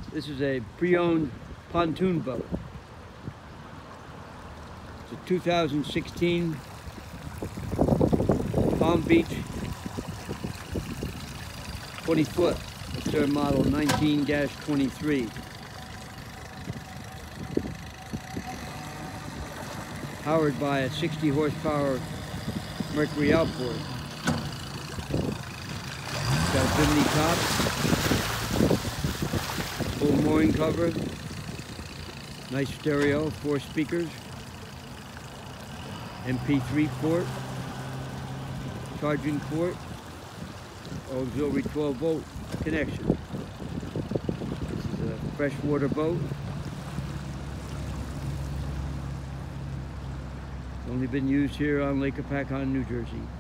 This is a pre-owned pontoon boat. It's a 2016 Palm Beach 20-foot. It's their model 19-23. Powered by a 60 horsepower Mercury outboard. It's got a bimini top, full mooring cover, nice stereo, 4 speakers, MP3 port, charging port, auxiliary 12-volt connection. This is a freshwater boat. It's only been used here on Lake Hopatcong, New Jersey.